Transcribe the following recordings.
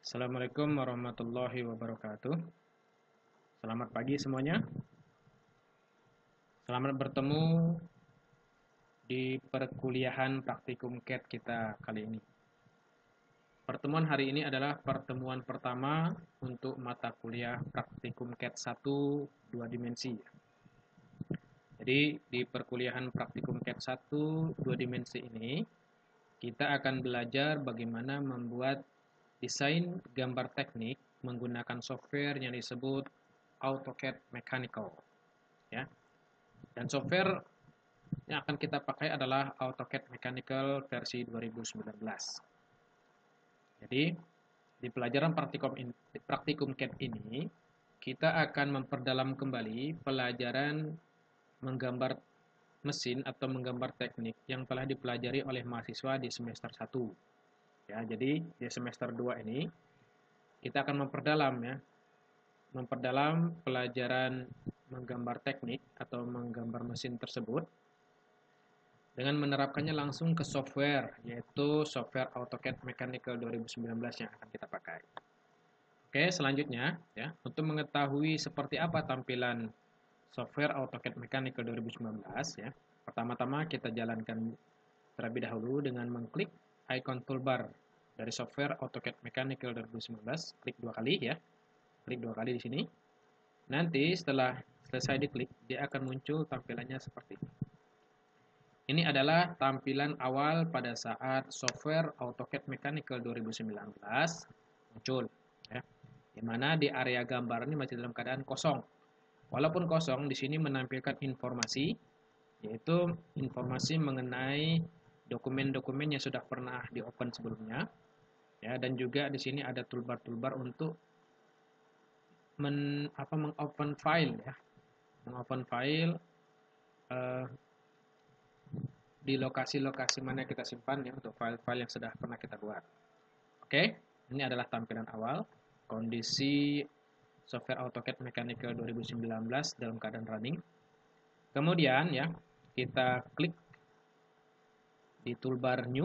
Assalamualaikum warahmatullahi wabarakatuh. Selamat pagi semuanya. Selamat bertemu di perkuliahan praktikum CAT kita kali ini. Pertemuan hari ini adalah pertemuan pertama untuk mata kuliah praktikum CAT 1 2 dimensi. Jadi di perkuliahan praktikum CAT 1 2 dimensi ini kita akan belajar bagaimana membuat desain gambar teknik menggunakan software yang disebut AutoCAD Mechanical, ya. Dan software yang akan kita pakai adalah AutoCAD Mechanical versi 2019. Jadi, di pelajaran praktikum CAD ini, kita akan memperdalam kembali pelajaran menggambar mesin atau menggambar teknik yang telah dipelajari oleh mahasiswa di semester 1. Ya, jadi di semester 2 ini kita akan memperdalam pelajaran menggambar teknik atau menggambar mesin tersebut dengan menerapkannya langsung ke software, yaitu software AutoCAD Mechanical 2019 yang akan kita pakai. Oke, selanjutnya ya, untuk mengetahui seperti apa tampilan software AutoCAD Mechanical 2019 ya. Pertama-tama kita jalankan terlebih dahulu dengan mengklik icon toolbar dari software AutoCAD Mechanical 2019, klik 2 kali ya. Klik 2 kali di sini. Nanti setelah selesai diklik, dia akan muncul tampilannya seperti ini. Ini adalah tampilan awal pada saat software AutoCAD Mechanical 2019 muncul, ya. Di mana di area gambar ini masih dalam keadaan kosong. Walaupun kosong, di sini menampilkan informasi, yaitu informasi mengenai dokumen-dokumen yang sudah pernah di-open sebelumnya, ya. Dan juga di sini ada toolbar-toolbar untuk meng-open file, ya. Meng-open file di lokasi-lokasi mana kita simpan ya untuk file-file yang sudah pernah kita buat. Oke, ini adalah tampilan awal kondisi software AutoCAD Mechanical 2019 dalam keadaan running. Kemudian ya, kita klik di toolbar new.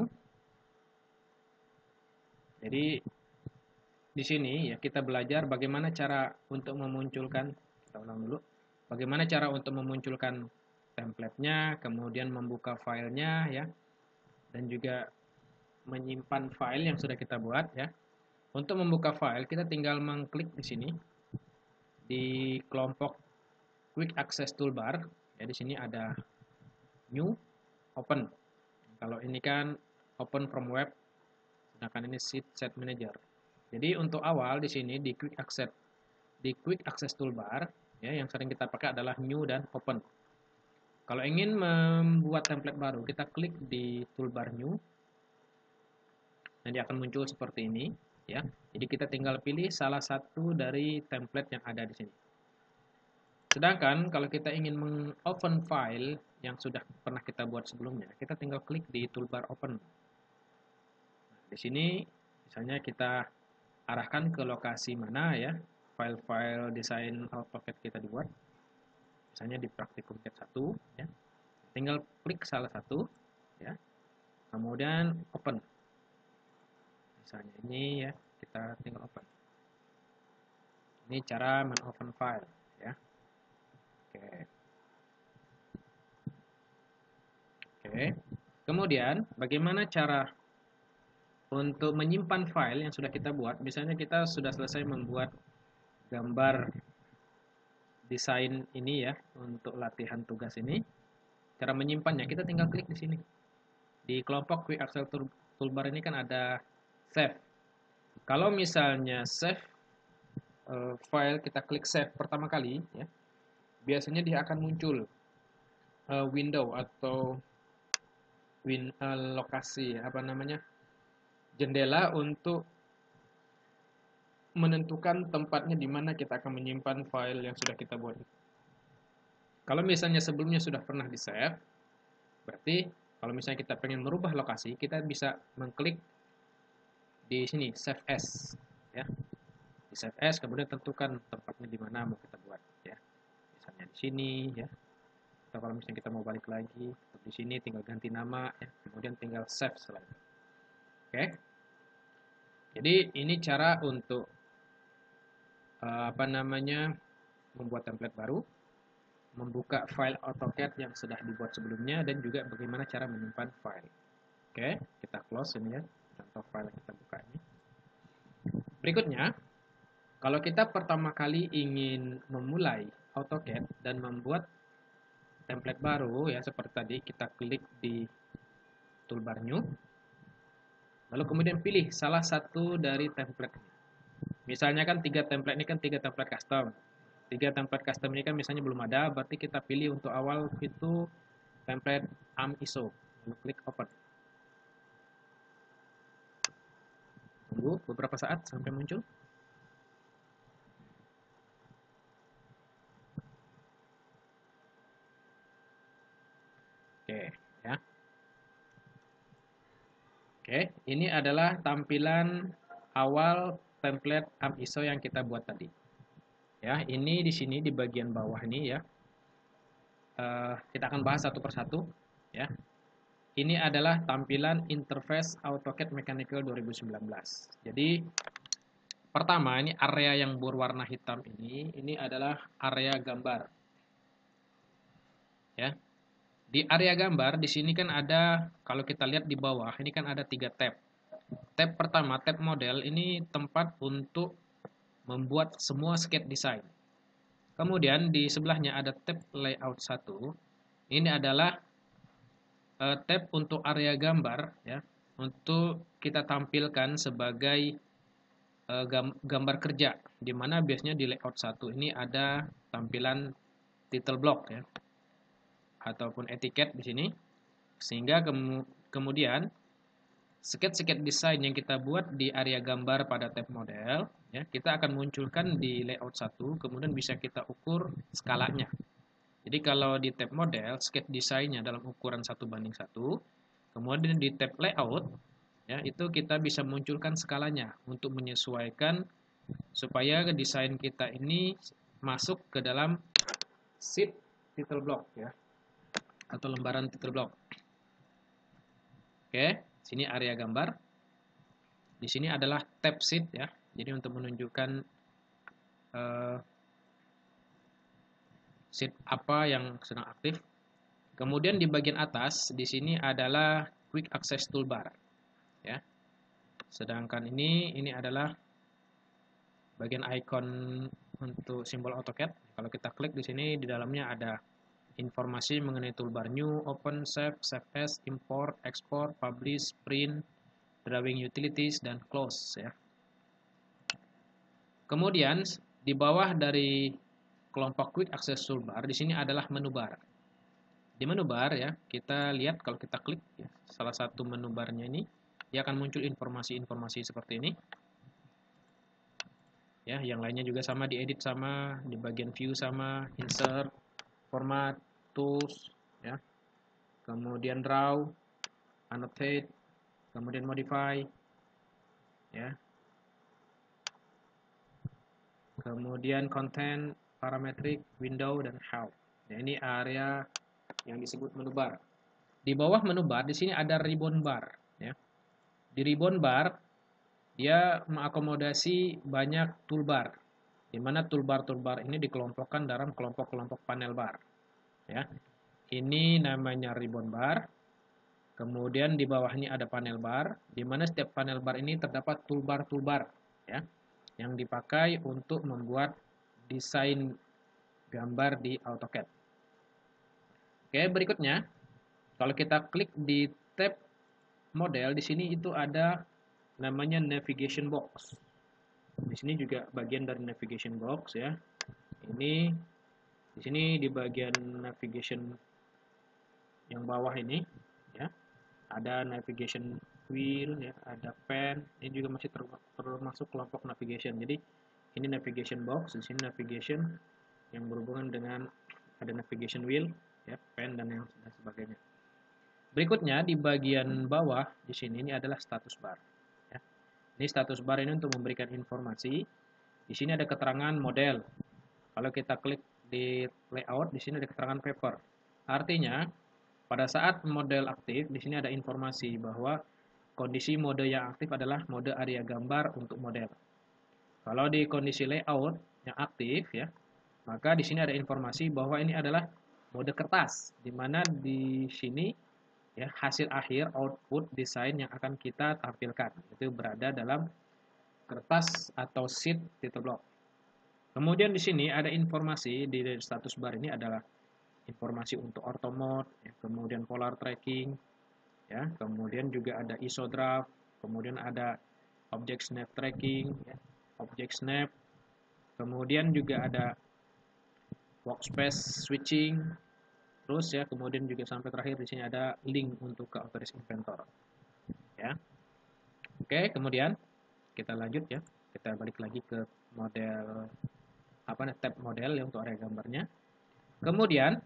Jadi di sini ya kita belajar bagaimana cara untuk memunculkan, kita ulang dulu. Bagaimana cara untuk memunculkan template-nya, kemudian membuka filenya ya. Dan juga menyimpan file yang sudah kita buat ya. Untuk membuka file kita tinggal mengklik di sini di kelompok Quick Access Toolbar ya, di sini ada New, Open. Kalau ini kan Open from Web, sedangkan ini Sheet Set Manager. Jadi untuk awal di sini di Quick Access Toolbar ya, yang sering kita pakai adalah New dan Open. Kalau ingin membuat template baru, kita klik di toolbar New. Nanti akan muncul seperti ini ya. Jadi kita tinggal pilih salah satu dari template yang ada di sini. Sedangkan kalau kita ingin meng-open file yang sudah pernah kita buat sebelumnya, kita tinggal klik di toolbar open. Nah, di sini misalnya kita arahkan ke lokasi mana ya file-file desain AutoCAD kita dibuat. Misalnya di praktikum CAD 1 ya. Tinggal klik salah satu ya. Kemudian open. Misalnya ini ya, kita tinggal open. Ini cara men-open file ya. Oke. Kemudian bagaimana cara untuk menyimpan file yang sudah kita buat? Misalnya kita sudah selesai membuat gambar desain ini ya untuk latihan tugas ini. Cara menyimpannya kita tinggal klik di sini. Di kelompok Quick Access Toolbar ini kan ada save. Kalau misalnya save file, kita klik save pertama kali ya. Biasanya dia akan muncul window atau lokasi apa namanya? Jendela untuk menentukan tempatnya di mana kita akan menyimpan file yang sudah kita buat. Kalau misalnya sebelumnya sudah pernah di-save, berarti kalau misalnya kita pengen merubah lokasi, kita bisa mengklik di sini save as ya. Di save as kemudian tentukan tempatnya di mana mau kita buat ya. Misalnya di sini ya. Atau kalau misalnya kita mau balik lagi, di sini tinggal ganti nama ya, kemudian tinggal save setelah itu. Oke. Jadi ini cara untuk membuat template baru, membuka file AutoCAD yang sudah dibuat sebelumnya, dan juga bagaimana cara menyimpan file. Oke, kita close ini ya, contoh file yang kita buka ini. Berikutnya, kalau kita pertama kali ingin memulai AutoCAD dan membuat template baru ya seperti tadi, kita klik di toolbar New, lalu kemudian pilih salah satu dari template ini. Misalnya kan tiga template ini kan tiga template custom. Tiga template custom ini kan misalnya belum ada, berarti kita pilih untuk awal itu template AMISO. Lalu klik open. Tunggu beberapa saat sampai muncul. Oke, ya. Oke, ini adalah tampilan awal template AMISO yang kita buat tadi. Ya, ini di sini di bagian bawah ini ya. Kita akan bahas satu persatu, ya. Ini adalah tampilan interface AutoCAD Mechanical 2019. Jadi pertama ini area yang berwarna hitam ini adalah area gambar. Ya. Di area gambar di sini kan ada, kalau kita lihat di bawah ini kan ada 3 tab. Tab pertama, tab model, ini tempat untuk membuat semua sketch design. Kemudian di sebelahnya ada tab layout 1. Ini adalah tab untuk area gambar ya, untuk kita tampilkan sebagai gambar kerja, di mana biasanya di layout 1 ini ada tampilan title block ya, ataupun etiket di sini, sehingga kemudian sketch-sketch desain yang kita buat di area gambar pada tab model ya, kita akan munculkan di layout 1, kemudian bisa kita ukur skalanya. Jadi kalau di tab model, sketch desainnya dalam ukuran 1:1, kemudian di tab layout ya, itu kita bisa munculkan skalanya untuk menyesuaikan supaya desain kita ini masuk ke dalam sheet title block ya, atau lembaran title block. Oke, sini area gambar. Di sini adalah tab sheet ya. Jadi untuk menunjukkan sheet apa yang sedang aktif. Kemudian di bagian atas di sini adalah quick access toolbar ya. Sedangkan ini adalah bagian icon untuk simbol AutoCAD. Kalau kita klik di sini, di dalamnya ada informasi mengenai toolbar new, open, save, save as, import, export, publish, print, drawing utilities, dan close ya. Kemudian di bawah dari kelompok quick access toolbar di sini adalah menu bar. Di menu bar ya, kita lihat kalau kita klik ya, salah satu menu barnya ini, dia akan muncul informasi-informasi seperti ini. Ya, yang lainnya juga sama, diedit sama, di bagian view sama, insert, format, tools, ya. Kemudian draw, annotate, kemudian modify, ya. Kemudian content, parametric, window, dan help. Ya, ini area yang disebut menu bar. Di bawah menu bar di sini ada ribbon bar, ya. Di ribbon bar dia mengakomodasi banyak toolbar, di mana toolbar-toolbar ini dikelompokkan dalam kelompok-kelompok panel bar. Ya, ini namanya ribbon bar. Kemudian di bawahnya ada panel bar, di mana setiap panel bar ini terdapat toolbar-toolbar, ya, yang dipakai untuk membuat desain gambar di AutoCAD. Oke, berikutnya, kalau kita klik di tab model, di sini itu ada namanya navigation box. Di sini juga bagian dari navigation box ya. Ini di sini di bagian navigation yang bawah ini ya, ada navigation wheel ya, ada pen. Ini juga masih termasuk kelompok navigation. Jadi ini navigation box, di sini navigation yang berhubungan dengan ada navigation wheel ya, pen dan yang sebagainya. Berikutnya di bagian bawah di sini ini adalah status bar. Ini status bar ini untuk memberikan informasi. Di sini ada keterangan model. Kalau kita klik di layout, di sini ada keterangan paper. Artinya, pada saat model aktif, di sini ada informasi bahwa kondisi mode yang aktif adalah mode area gambar untuk model. Kalau di kondisi layout yang aktif ya, maka di sini ada informasi bahwa ini adalah mode kertas, di mana di sini ya hasil akhir output desain yang akan kita tampilkan itu berada dalam kertas atau sheet title block. Kemudian di sini ada informasi di status bar ini adalah informasi untuk auto mode, ya, kemudian polar tracking, ya, kemudian juga ada ISO draft, kemudian ada object snap tracking, ya, object snap, kemudian juga ada workspace switching, terus ya, kemudian juga sampai terakhir di sini ada link untuk ke authorized inventor, ya. Oke, kemudian kita lanjut ya, kita balik lagi ke model tab model ya untuk area gambarnya. Kemudian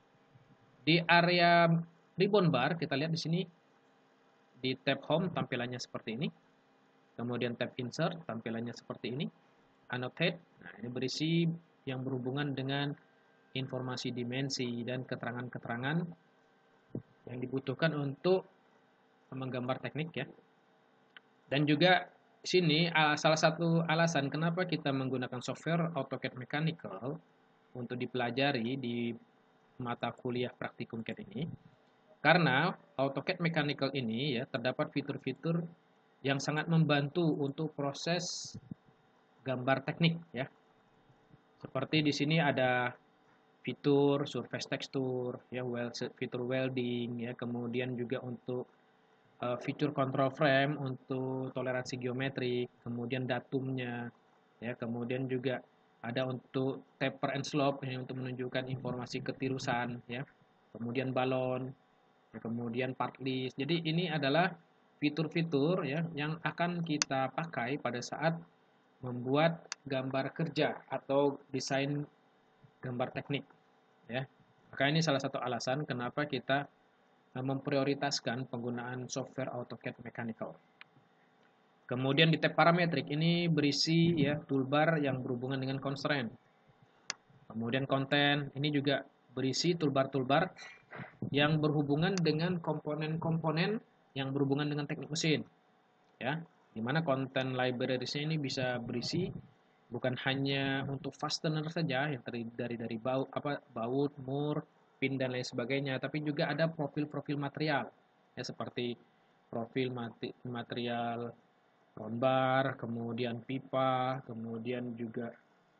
di area ribbon bar kita lihat di sini di tab home tampilannya seperti ini. Kemudian tab insert tampilannya seperti ini. Annotate, nah ini berisi yang berhubungan dengan informasi dimensi dan keterangan-keterangan yang dibutuhkan untuk menggambar teknik ya. Dan juga sini salah satu alasan kenapa kita menggunakan software AutoCAD Mechanical untuk dipelajari di mata kuliah praktikum CAD ini, karena AutoCAD Mechanical ini ya terdapat fitur-fitur yang sangat membantu untuk proses gambar teknik ya. Seperti di sini ada fitur surface texture ya, fitur welding ya, kemudian juga untuk fitur control frame untuk toleransi geometrik, kemudian datumnya, ya, kemudian juga ada untuk taper and slope ini untuk menunjukkan informasi ketirusan, ya, kemudian balon, ya, kemudian part list. Jadi ini adalah fitur-fitur ya yang akan kita pakai pada saat membuat gambar kerja atau desain gambar teknik, ya. Maka ini salah satu alasan kenapa kita memprioritaskan penggunaan software AutoCAD Mechanical. Kemudian di tab parametrik ini berisi ya toolbar yang berhubungan dengan constraint. Kemudian konten ini juga berisi toolbar-toolbar yang berhubungan dengan komponen-komponen yang berhubungan dengan teknik mesin. Ya, di mana konten libraries ini bisa berisi bukan hanya untuk fastener saja yang terdiri dari baut, mur, pin dan lain sebagainya, tapi juga ada profil-profil material ya seperti profil material round bar, kemudian pipa, kemudian juga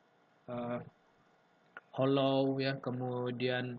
hollow ya, kemudian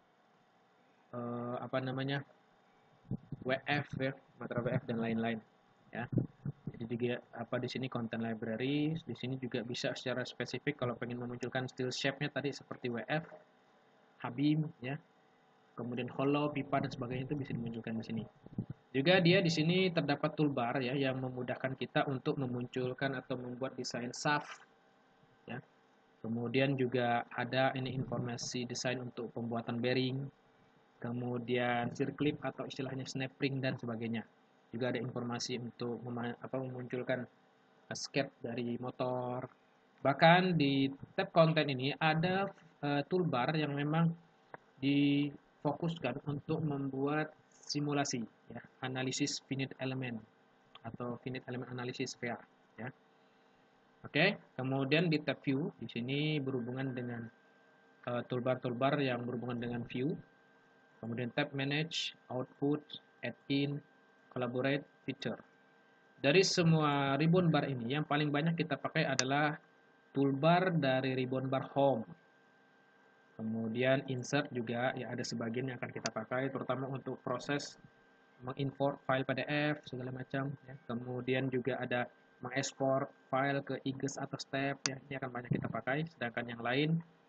WF ya, material WF dan lain-lain ya. Jadi juga di sini content library, di sini juga bisa secara spesifik kalau pengen memunculkan style shape-nya tadi seperti WF, Habim ya. Kemudian hollow, pipa dan sebagainya itu bisa dimunculkan di sini. Juga dia di sini terdapat toolbar ya yang memudahkan kita untuk memunculkan atau membuat desain shaft ya. Kemudian juga ada ini informasi desain untuk pembuatan bearing. Kemudian circlip atau istilahnya snap ring dan sebagainya. Juga ada informasi untuk memunculkan sketch dari motor. Bahkan di tab konten ini ada toolbar yang memang difokuskan untuk membuat simulasi ya, analisis finite element atau finite element analysis VR ya. Oke, kemudian di tab view di sini berhubungan dengan toolbar-toolbar yang berhubungan dengan view. Kemudian tab manage, output, add in, collaborate, feature. Dari semua ribbon bar ini yang paling banyak kita pakai adalah toolbar dari ribbon bar home. Kemudian insert juga ya ada sebagian yang akan kita pakai terutama untuk proses mengimport file PDF segala macam ya. Kemudian juga ada mengekspor file ke IGES atau step ya, ini akan banyak kita pakai, sedangkan yang lain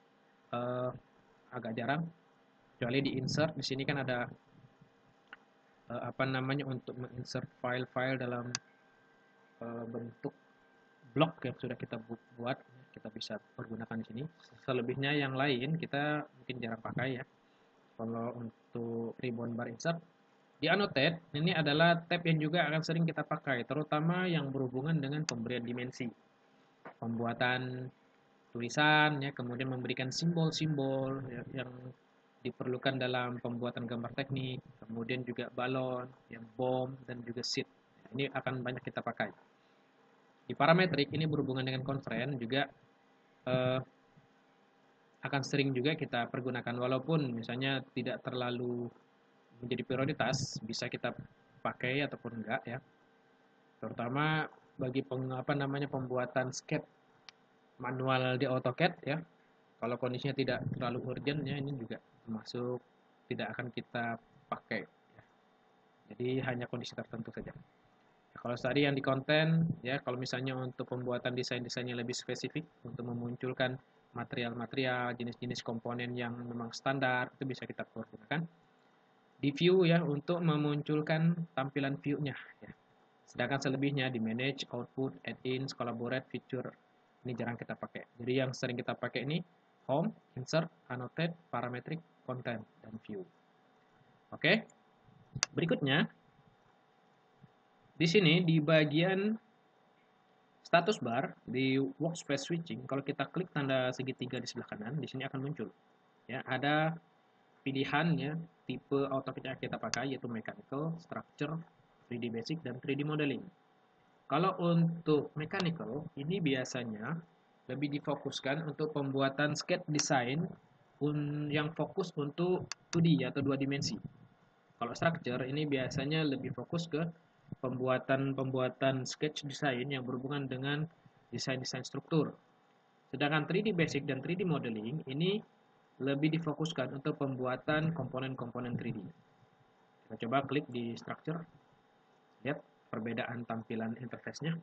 agak jarang. Kecuali di insert, di sini kan ada untuk menginsert file-file dalam bentuk blok yang sudah kita buat, kita bisa pergunakan di sini. Selebihnya yang lain kita mungkin jarang pakai ya. Kalau untuk ribbon bar insert di annotate ini adalah tab yang juga akan sering kita pakai, terutama yang berhubungan dengan pemberian dimensi, pembuatan tulisan ya, kemudian memberikan simbol-simbol ya, yang diperlukan dalam pembuatan gambar teknik, kemudian juga balon, yang bom dan juga sheet. Ini akan banyak kita pakai. Di parametrik ini berhubungan dengan constraint juga akan sering juga kita pergunakan, walaupun misalnya tidak terlalu menjadi prioritas, bisa kita pakai ataupun enggak ya. Terutama bagi pembuatan sketch manual di AutoCAD ya. Kalau kondisinya tidak terlalu urgent ya, ini juga termasuk tidak akan kita pakai ya. Jadi hanya kondisi tertentu saja. Kalau tadi yang di konten ya, kalau misalnya untuk pembuatan desain-desainnya lebih spesifik untuk memunculkan material-material, jenis-jenis komponen yang memang standar, itu bisa kita pergunakan. Di view ya, untuk memunculkan tampilan view-nya ya. Sedangkan selebihnya di manage, output, add-ins, collaborate, feature, ini jarang kita pakai. Jadi yang sering kita pakai ini home, insert, annotate, parametric, content, dan view. Oke. Berikutnya di sini di bagian status bar di workspace switching, kalau kita klik tanda segitiga di sebelah kanan, di sini akan muncul ya, ada pilihannya tipe AutoCAD yang kita pakai, yaitu mechanical, structure, 3D basic, dan 3D modeling. Kalau untuk mechanical, ini biasanya lebih difokuskan untuk pembuatan sketch design yang fokus untuk 2D atau 2 dimensi. Kalau structure, ini biasanya lebih fokus ke pembuatan sketch design yang berhubungan dengan desain-desain struktur. Sedangkan 3D basic dan 3D modeling ini lebih difokuskan untuk pembuatan komponen-komponen 3D. Kita coba klik di structure, lihat perbedaan tampilan interface-nya.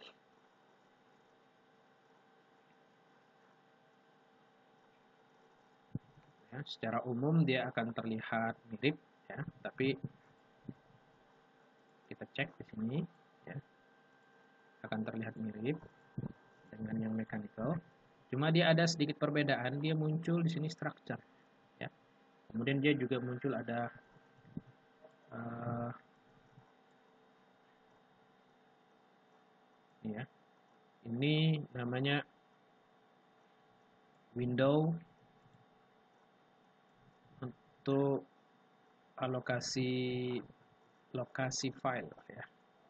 Ya, secara umum dia akan terlihat mirip, ya, tapi kita cek di sini, ya, akan terlihat mirip dengan yang mechanical. Cuma dia ada sedikit perbedaan, dia muncul di sini structure, ya. Kemudian dia juga muncul ada ya, ini namanya window untuk alokasi lokasi file ya.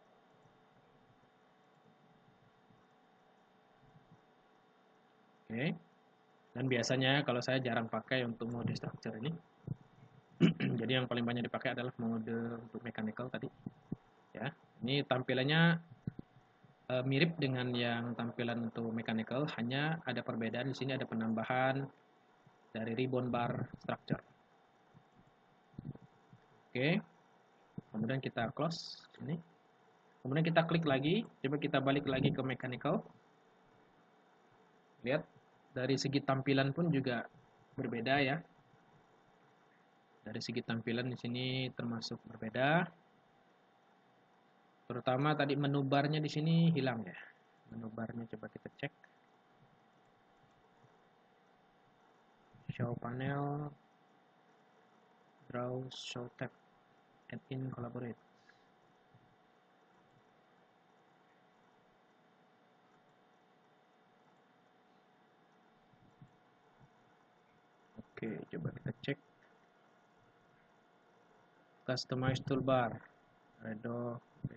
Oke. Dan biasanya kalau saya jarang pakai untuk mode structure ini. Jadi yang paling banyak dipakai adalah mode untuk mechanical tadi. Ya. Ini tampilannya mirip dengan yang tampilan untuk mechanical, hanya ada perbedaan di sini, ada penambahan dari ribbon bar structure. Oke. Kemudian kita close sini. Kemudian kita klik lagi, coba kita balik lagi ke mechanical. Lihat dari segi tampilan pun juga berbeda ya. Dari segi tampilan di sini termasuk berbeda. Terutama tadi menu barnya di sini hilang ya. Menu barnya coba kita cek. Show panel, browse, show tab, add in, collaborate. Oke, coba kita cek. Customize toolbar. Redo,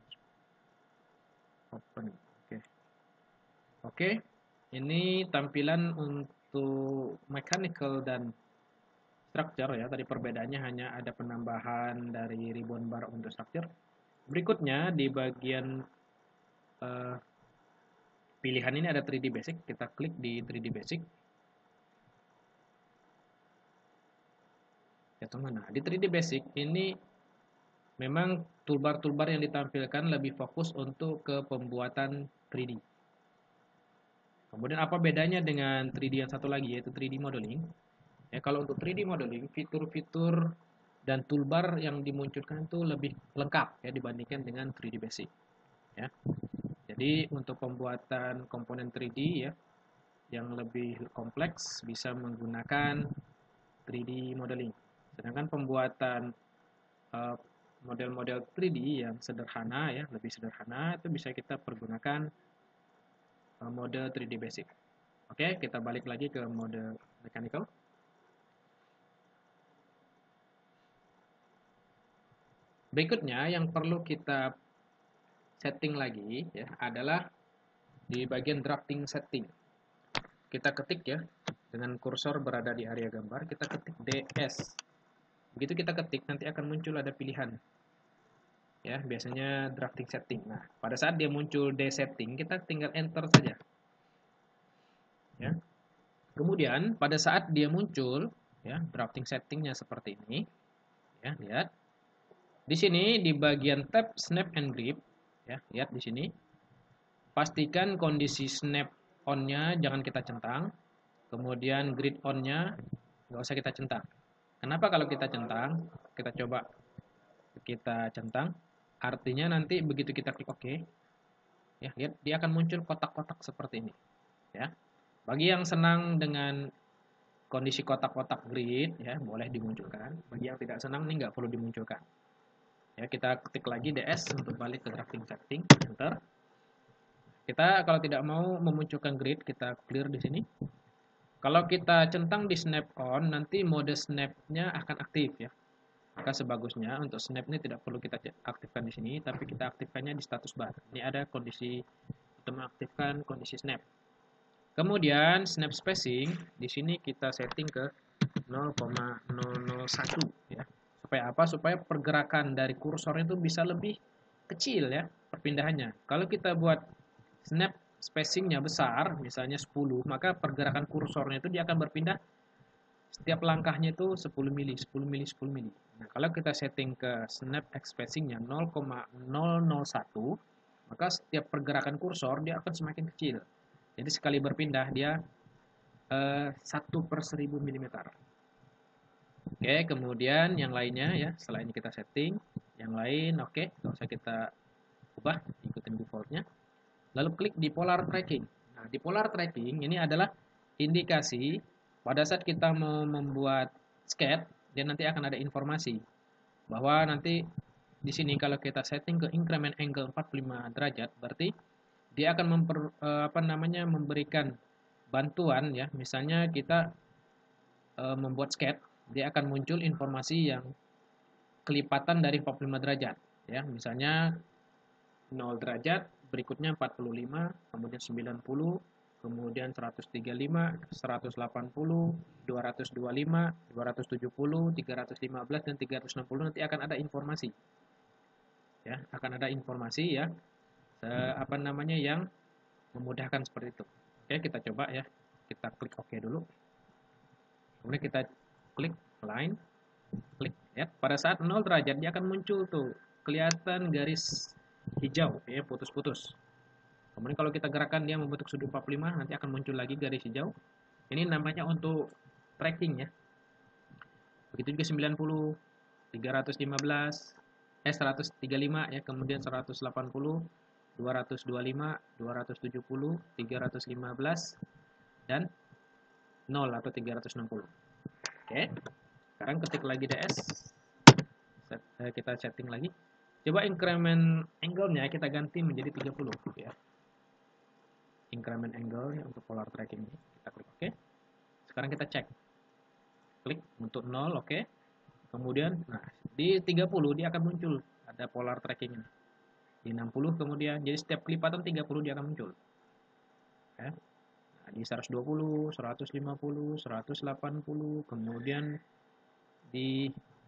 open. Oke. Oke. Ini tampilan untuk mechanical dan structure ya. Tadi perbedaannya hanya ada penambahan dari ribbon bar untuk structure. Berikutnya di bagian pilihan ini ada 3D basic. Kita klik di 3D basic. Atau mana? Di 3D basic ini memang toolbar-toolbar yang ditampilkan lebih fokus untuk ke pembuatan 3D. Kemudian apa bedanya dengan 3D yang satu lagi, yaitu 3D modeling? Ya, kalau untuk 3D modeling, fitur-fitur dan toolbar yang dimunculkan itu lebih lengkap ya dibandingkan dengan 3D basic. Ya. Jadi untuk pembuatan komponen 3D ya yang lebih kompleks bisa menggunakan 3D modeling. Sedangkan pembuatan model-model 3D yang sederhana ya, lebih sederhana, itu bisa kita pergunakan mode 3D basic. Oke, kita balik lagi ke mode mechanical. Berikutnya yang perlu kita setting lagi ya adalah di bagian drafting setting. Kita ketik ya, dengan kursor berada di area gambar, kita ketik DS. Begitu kita ketik, nanti akan muncul ada pilihan. Ya, biasanya drafting setting. Nah, pada saat dia muncul D setting, kita tinggal enter saja. Ya. Kemudian pada saat dia muncul, ya, drafting settingnya seperti ini. Ya, lihat. Di sini di bagian tab snap and grip, ya, lihat di sini. Pastikan kondisi snap on-nya jangan kita centang. Kemudian grid on-nya nggak usah kita centang. Kenapa kalau kita centang? Kita coba kita centang. Artinya nanti begitu kita klik OK, ya, lihat dia akan muncul kotak-kotak seperti ini. Ya. Bagi yang senang dengan kondisi kotak-kotak grid, ya, boleh dimunculkan. Bagi yang tidak senang, ini nggak perlu dimunculkan. Ya, kita ketik lagi DS untuk balik ke drafting setting, enter. Kita kalau tidak mau memunculkan grid, kita clear di sini. Kalau kita centang di snap on, nanti mode snap-nya akan aktif ya. Maka sebagusnya untuk snap ini tidak perlu kita aktifkan di sini, tapi kita aktifkannya di status bar. Ini ada kondisi untuk mengaktifkan kondisi snap. Kemudian snap spacing di sini kita setting ke 0,001 ya. Supaya apa? Supaya pergerakan dari kursor itu bisa lebih kecil ya perpindahannya. Kalau kita buat snap spacingnya besar, misalnya 10, maka pergerakan kursornya itu dia akan berpindah setiap langkahnya itu 10 mili, 10 mili, 10 mili. Nah, kalau kita setting ke snap spacingnya 0,001, maka setiap pergerakan kursor dia akan semakin kecil. Jadi sekali berpindah dia 1/1000 mm. Oke, kemudian yang lainnya ya, setelah ini kita setting, yang lain oke, nggak usah kita ubah, ikutin defaultnya. Lalu klik di polar tracking. Nah, di polar tracking ini adalah indikasi pada saat kita mau membuat sketch, dia nanti akan ada informasi bahwa nanti di sini kalau kita setting ke increment angle 45 derajat, berarti dia akan memberikan bantuan ya. Misalnya kita membuat sketch, dia akan muncul informasi yang kelipatan dari 45 derajat ya. Misalnya 0 derajat, berikutnya 45, kemudian 90, kemudian 135, 180, 225, 270, 315 dan 360 nanti akan ada informasi. Ya, akan ada informasi ya. Yang memudahkan seperti itu. Oke, kita coba ya. Kita klik OK dulu. Kemudian kita klik line, klik ya. Pada saat 0 derajat dia akan muncul tuh kelihatan garis hijau ya, putus-putus. Kemudian kalau kita gerakkan dia membentuk sudut 45, nanti akan muncul lagi garis hijau. Ini namanya untuk tracking ya. Begitu juga 90, 315, 135 ya, kemudian 180, 225, 270, 315 dan 0 atau 360. Oke. Sekarang ketik lagi DS. Kita setting lagi. Coba increment angle-nya kita ganti menjadi 30 ya. Increment angle ya, untuk polar tracking ini. Kita klik OK. Sekarang kita cek. Klik untuk 0 OK. Kemudian nah, di 30 dia akan muncul ada polar tracking ini. Di 60 kemudian jadi setiap kelipatan 30 dia akan muncul. Ya. Nah, di 120, 150, 180, kemudian di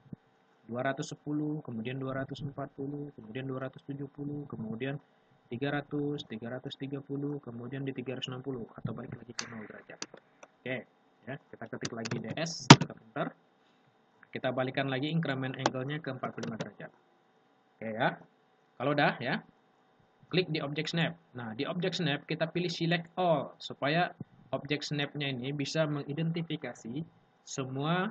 210, kemudian 240, kemudian 270, kemudian 300, 330, kemudian di 360 atau balik lagi ke 0 derajat. Oke, ya, kita ketik lagi DS, kita enter. Kita balikan lagi increment angle-nya ke 45 derajat. Oke ya. Kalau udah ya, klik di object snap. Nah, di object snap kita pilih select all supaya object snap-nya ini bisa mengidentifikasi semua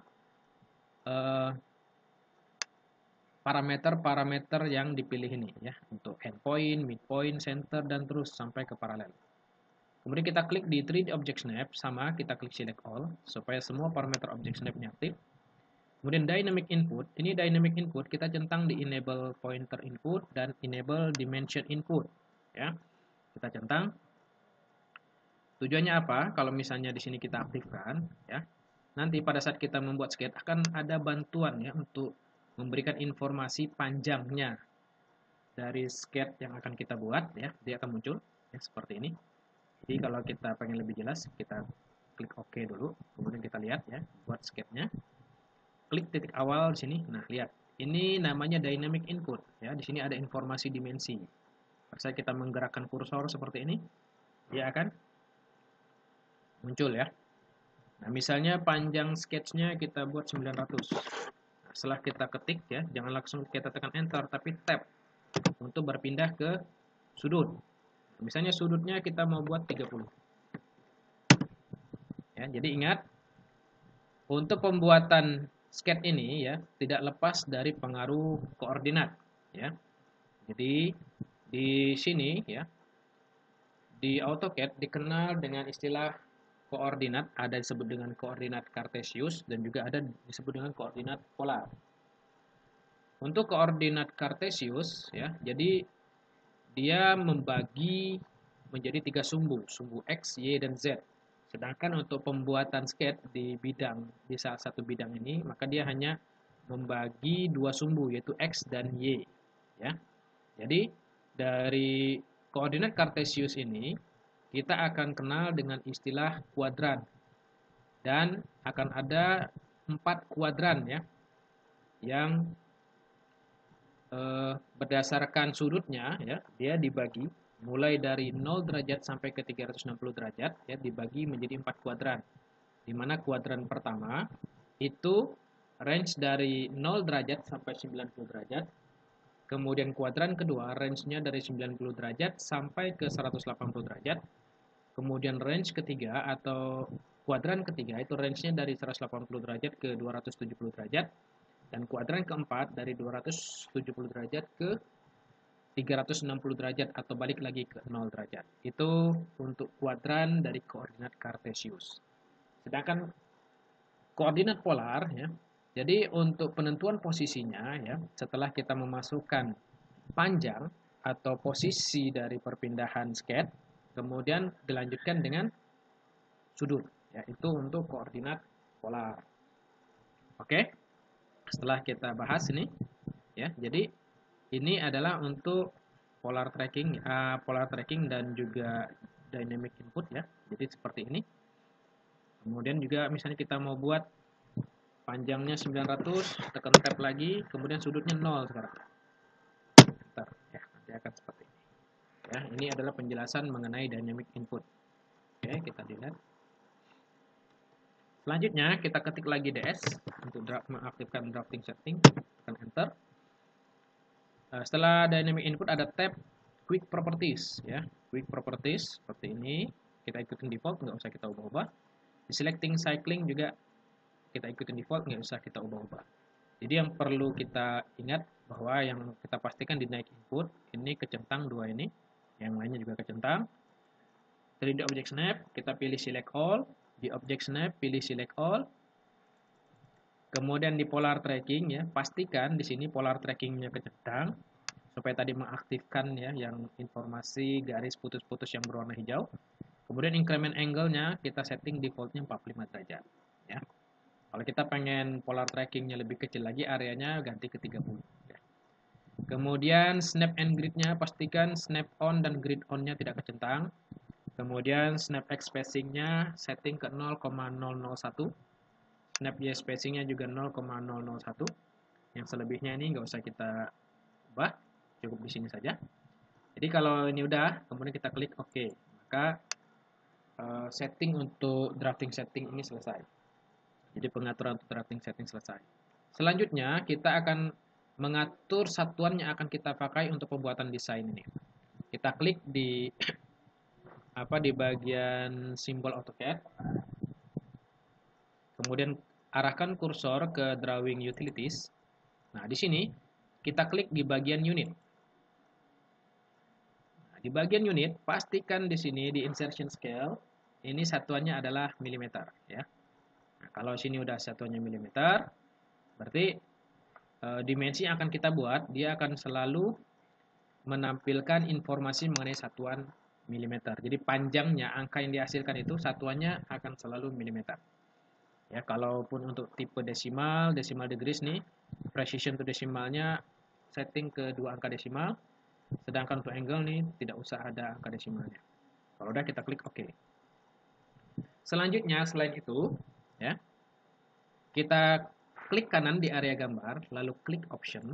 parameter-parameter yang dipilih ini ya, untuk endpoint, midpoint, center dan terus sampai ke paralel. Kemudian kita klik di 3D Object Snap, sama kita klik select all supaya semua parameter object snap-nya aktif. Kemudian dynamic input, ini dynamic input kita centang di enable pointer input dan enable dimension input ya. Kita centang. Tujuannya apa? Kalau misalnya di sini kita aktifkan ya. Nanti pada saat kita membuat sketch akan ada bantuan ya untuk memberikan informasi panjangnya dari sketch yang akan kita buat ya, dia akan muncul ya seperti ini. Jadi kalau kita pengen lebih jelas, kita klik OK dulu, kemudian kita lihat ya, buat sketchnya. Klik titik awal di sini. Nah, lihat. Ini namanya dynamic input ya. Di sini ada informasi dimensi. Saat kita menggerakkan kursor seperti ini, dia akan muncul ya. Nah, misalnya panjang sketchnya kita buat 900. Nah, setelah kita ketik ya, jangan langsung kita tekan enter, tapi tab untuk berpindah ke sudut. Misalnya sudutnya kita mau buat 30. Ya, jadi ingat, untuk pembuatan sketch ini ya tidak lepas dari pengaruh koordinat ya. Jadi di sini ya, di AutoCAD dikenal dengan istilah koordinat, ada disebut dengan koordinat Cartesius dan juga ada disebut dengan koordinat polar. Untuk koordinat Cartesius ya, jadi dia membagi menjadi 3 sumbu X, Y, dan Z. Sedangkan untuk pembuatan sketch di salah satu bidang ini, maka dia hanya membagi 2 sumbu yaitu X dan Y. Ya. Jadi dari koordinat Cartesius ini kita akan kenal dengan istilah kuadran dan akan ada 4 kuadran ya yang berdasarkan sudutnya ya, dia dibagi mulai dari 0 derajat sampai ke 360 derajat ya, dibagi menjadi 4 kuadran. Di mana kuadran pertama itu range dari 0 derajat sampai 90 derajat. Kemudian kuadran kedua range-nya dari 90 derajat sampai ke 180 derajat. Kemudian range ketiga atau kuadran ketiga itu range-nya dari 180 derajat ke 270 derajat. Dan kuadran keempat dari 270 derajat ke 360 derajat atau balik lagi ke 0 derajat. Itu untuk kuadran dari koordinat Cartesius. Sedangkan koordinat polar ya. Jadi untuk penentuan posisinya ya, setelah kita memasukkan panjang atau posisi dari perpindahan sketch, kemudian dilanjutkan dengan sudut, yaitu untuk koordinat polar. Oke? Setelah kita bahas ini ya, jadi ini adalah untuk polar tracking dan juga dynamic input ya. Jadi seperti ini. Kemudian juga misalnya kita mau buat panjangnya 900, tekan tab lagi, kemudian sudutnya 0 sekarang. Bentar, ya, nanti akan seperti ini. Ya, ini adalah penjelasan mengenai dynamic input. Oke, kita lihat. Selanjutnya kita ketik lagi DS untuk mengaktifkan drafting setting, tekan enter. Setelah dynamic input ada tab quick properties ya. Quick properties seperti ini, kita ikutin default, nggak usah kita ubah-ubah. Di selecting cycling juga kita ikutin default, nggak usah kita ubah-ubah. Jadi yang perlu kita ingat bahwa yang kita pastikan di dynamic input ini kecentang 2 ini, yang lainnya juga kecentang. 3D object snap kita pilih select all. Di object snap pilih select all. Kemudian di polar tracking ya, pastikan di sini polar trackingnya kecentang supaya tadi mengaktifkan ya yang informasi garis putus-putus yang berwarna hijau. Kemudian increment angle-nya kita setting defaultnya 45 derajat ya. Kalau kita pengen polar trackingnya lebih kecil lagi, areanya ganti ke 30 ya. Kemudian snap and grid-nya pastikan snap on dan grid on-nya tidak kecentang. Kemudian snap X spacing-nya setting ke 0,001. Snap Y spacing-nya juga 0,001. Yang selebihnya ini nggak usah kita ubah, cukup di sini saja. Jadi kalau ini udah, kemudian kita klik OK, maka setting untuk drafting setting ini selesai. Jadi pengaturan untuk drafting setting selesai. Selanjutnya kita akan mengatur satuan yang akan kita pakai untuk pembuatan desain ini. Kita klik di di bagian simbol AutoCAD. Kemudian arahkan kursor ke drawing utilities. Nah, di sini kita klik di bagian unit. Nah, di bagian unit pastikan di sini di insertion scale ini satuannya adalah milimeter ya. Nah, kalau sini udah satuannya milimeter, berarti dimensi yang akan kita buat dia akan selalu menampilkan informasi mengenai satuan milimeter. Jadi panjangnya angka yang dihasilkan itu satuannya akan selalu milimeter. Ya, kalaupun untuk tipe decimal degrees nih, precision to decimalnya setting ke 2 angka desimal. Sedangkan untuk angle nih tidak usah ada angka desimalnya. Kalau udah kita klik OK. Selanjutnya selain itu, ya, kita klik kanan di area gambar, lalu klik option.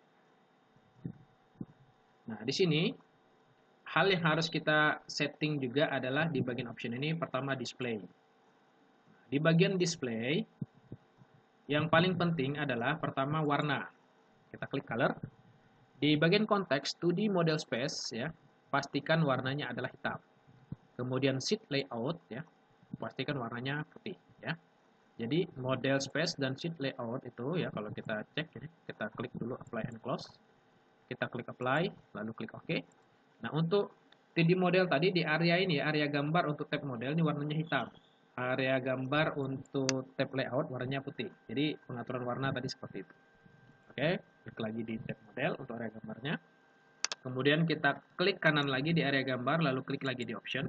Nah, di sini hal yang harus kita setting juga adalah di bagian option ini pertama display. Di bagian display, yang paling penting adalah pertama warna. Kita klik color. Di bagian konteks 2D model space ya, pastikan warnanya adalah hitam. Kemudian sheet layout ya, pastikan warnanya putih ya. Jadi model space dan sheet layout itu ya kalau kita cek ya, kita klik dulu apply and close. Kita klik apply, lalu klik OK. Nah, untuk 3D model tadi di area ini, area gambar untuk tab model ini warnanya hitam. Area gambar untuk tab layout warnanya putih. Jadi pengaturan warna tadi seperti itu. Oke, klik lagi di tab model untuk area gambarnya. Kemudian kita klik kanan lagi di area gambar, lalu klik lagi di option.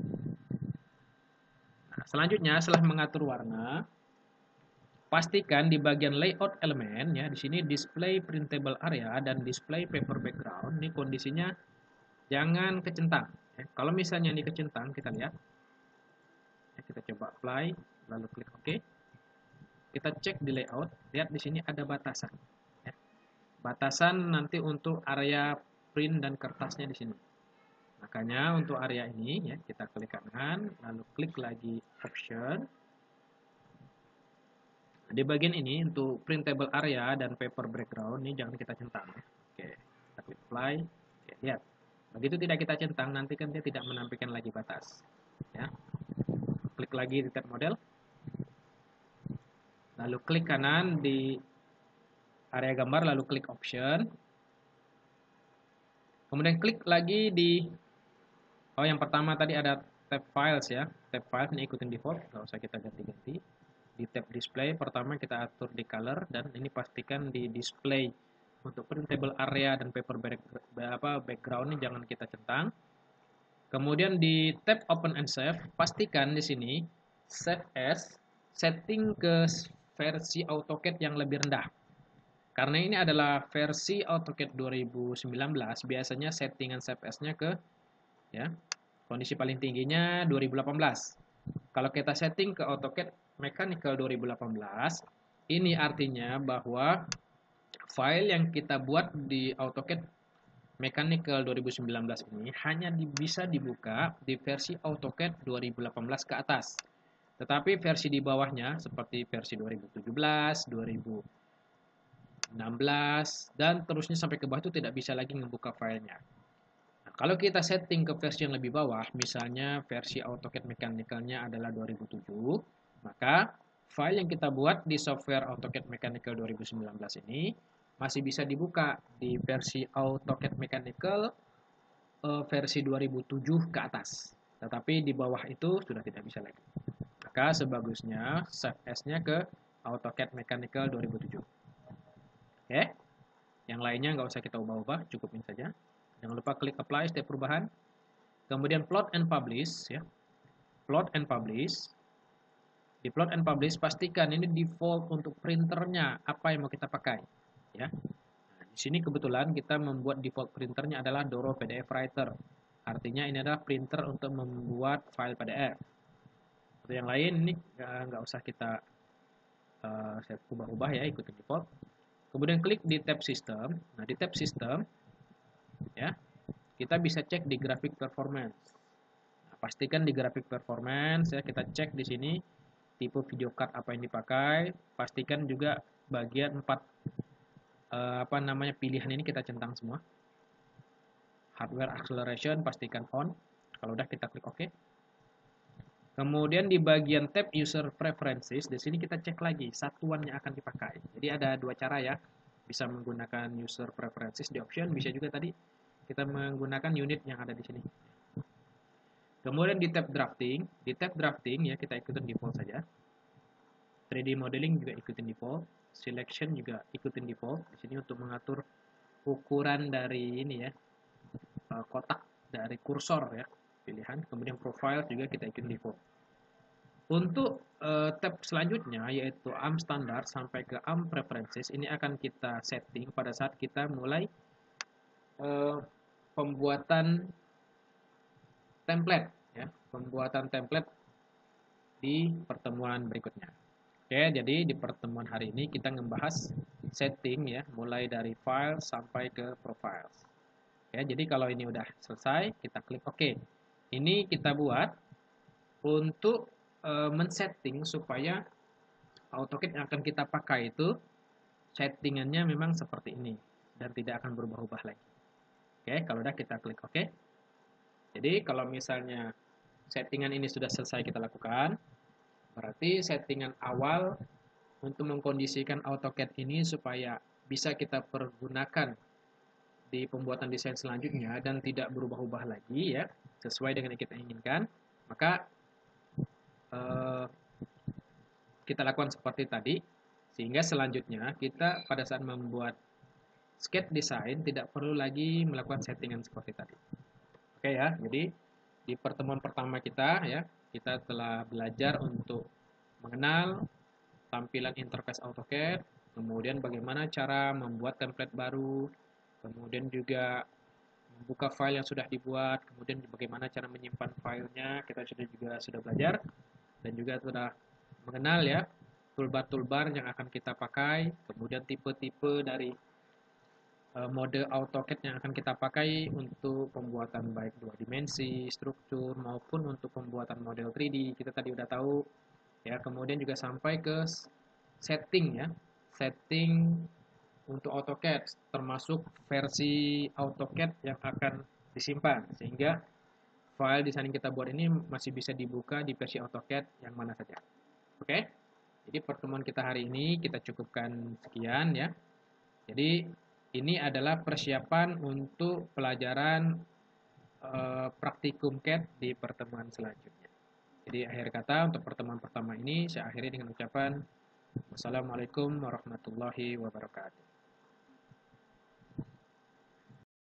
Nah, selanjutnya setelah mengatur warna, pastikan di bagian layout elemen ya, di sini display printable area dan display paper background ini kondisinya jangan kecentang. Ya. Kalau misalnya ini kecentang, kita lihat. Ya, kita coba apply, lalu klik OK. Kita cek di layout, lihat di sini ada batasan. Ya. Batasan nanti untuk area print dan kertasnya di sini. Makanya untuk area ini ya, kita klik kanan, lalu klik lagi option. Nah, di bagian ini untuk printable area dan paper background ini jangan kita centang. Oke, kita klik apply. Oke, lihat. Begitu tidak kita centang, nanti kan dia tidak menampilkan lagi batas. Ya. Klik lagi di tab model. Lalu klik kanan di area gambar, lalu klik option. Kemudian klik lagi di, yang pertama tadi ada tab files ya. Tab files ini ikutin default, nggak usah kita ganti-ganti. Di tab display pertama kita atur di color dan ini pastikan di display untuk printable area dan paper background ini jangan kita centang. Kemudian di tab open and save pastikan di sini save as setting ke versi AutoCAD yang lebih rendah. Karena ini adalah versi AutoCAD 2019, biasanya settingan save as-nya ke ya, kondisi paling tingginya 2018. Kalau kita setting ke AutoCAD Mechanical 2018, ini artinya bahwa file yang kita buat di AutoCAD Mechanical 2019 ini hanya bisa dibuka di versi AutoCAD 2018 ke atas. Tetapi versi di bawahnya seperti versi 2017, 2016, dan terusnya sampai ke bawah itu tidak bisa lagi membuka filenya. Nah, kalau kita setting ke versi yang lebih bawah, misalnya versi AutoCAD Mechanical-nya adalah 2007, maka file yang kita buat di software AutoCAD Mechanical 2019 ini masih bisa dibuka di versi AutoCAD Mechanical versi 2007 ke atas. Tetapi di bawah itu sudah tidak bisa lagi. Maka sebagusnya save as-nya ke AutoCAD Mechanical 2007. Oke. Yang lainnya nggak usah kita ubah-ubah, cukup ini saja. Jangan lupa klik apply setiap perubahan. Kemudian plot and publish ya. Plot and publish. Di plot and publish pastikan ini default untuk printernya apa yang mau kita pakai ya. Nah, di sini kebetulan kita membuat default printernya adalah Doro PDF Writer. Artinya ini adalah printer untuk membuat file PDF. Untuk yang lain ini nggak usah kita ubah-ubah ya, ikuti default. Kemudian klik di tab system. Nah, di tab system ya, kita bisa cek di graphic performance. Nah, pastikan di graphic performance ya, kita cek di sini tipe video card apa yang dipakai, pastikan juga bagian 4 pilihan ini kita centang semua. Hardware acceleration pastikan on. Kalau udah kita klik OK. Kemudian di bagian tab user preferences, di sini kita cek lagi satuan yang akan dipakai. Jadi ada dua cara ya. Bisa menggunakan user preferences di option, bisa juga tadi kita menggunakan unit yang ada di sini. Kemudian di tab drafting ya kita ikutin default saja. 3D modeling juga ikutin default, selection juga ikutin default. Di sini untuk mengatur ukuran dari ini ya, kotak dari kursor ya, pilihan. Kemudian profile juga kita ikutin default. Untuk tab selanjutnya yaitu ARM standard sampai ke ARM preferences ini akan kita setting pada saat kita mulai pembuatan template ya, pembuatan template di pertemuan berikutnya. Oke, jadi di pertemuan hari ini kita membahas setting ya, mulai dari file sampai ke profiles. Ya, jadi kalau ini udah selesai, kita klik OK. Ini kita buat untuk men-setting supaya AutoCAD yang akan kita pakai itu settingannya memang seperti ini dan tidak akan berubah-ubah lagi. Oke, kalau udah kita klik OK. Jadi kalau misalnya settingan ini sudah selesai kita lakukan, berarti settingan awal untuk mengkondisikan AutoCAD ini supaya bisa kita pergunakan di pembuatan desain selanjutnya dan tidak berubah-ubah lagi ya, sesuai dengan yang kita inginkan, maka kita lakukan seperti tadi, sehingga selanjutnya kita pada saat membuat sketch design tidak perlu lagi melakukan settingan seperti tadi. Oke ya, jadi di pertemuan pertama kita ya, kita telah belajar untuk mengenal tampilan interface AutoCAD, kemudian bagaimana cara membuat template baru, kemudian juga membuka file yang sudah dibuat, kemudian bagaimana cara menyimpan filenya, kita sudah belajar, dan juga sudah mengenal ya toolbar-toolbar yang akan kita pakai, kemudian tipe-tipe dari mode AutoCAD yang akan kita pakai untuk pembuatan baik 2 dimensi, struktur, maupun untuk pembuatan model 3D. Kita tadi udah tahu ya, kemudian juga sampai ke setting ya, setting untuk AutoCAD termasuk versi AutoCAD yang akan disimpan, sehingga file desain yang kita buat ini masih bisa dibuka di versi AutoCAD yang mana saja. Oke, jadi pertemuan kita hari ini kita cukupkan sekian ya. Jadi ini adalah persiapan untuk pelajaran praktikum CAD di pertemuan selanjutnya. Jadi akhir kata untuk pertemuan pertama ini saya akhiri dengan ucapan wassalamualaikum warahmatullahi wabarakatuh.